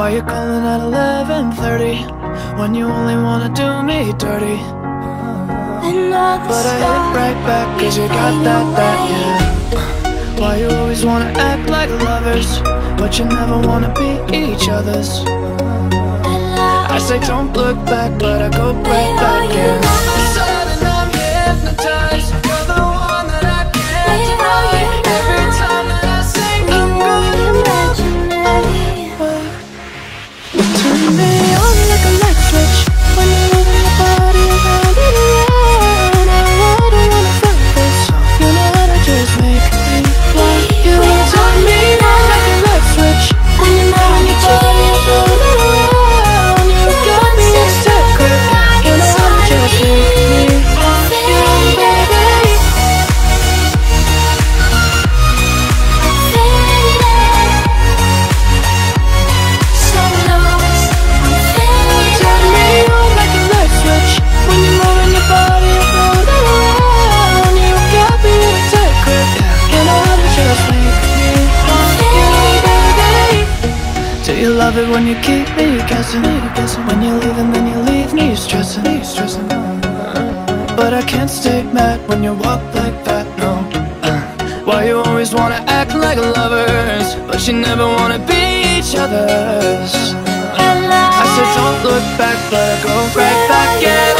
Why you calling at 11:30 when you only wanna do me dirty? But I hit right back cause you got that, yeah. Why you always wanna act like lovers but you never wanna be each other's? I say don't look back but I go right back in. Sudden I'm hypnotized, you're the one that I can't deny. Every time that I say I'm turn me on like a light switch when you're moving your body around and around. I don't wanna fight this, you know how to just make me want you. Turn me on like a light switch when you're moving your body around and around. You got me in secret, you know how to just make me want you, baby. Turn me on like a light switch when you're moving your body around and around. You got me in a tight grip, you know how to just make me want you, baby. Do you love it when you keep me guessing? When you leave and then you leave me stressing. But I can't stay mad when you walk like that, no. Why you always wanna act like lovers but you never wanna be each other's? I said don't look back but I go right back in.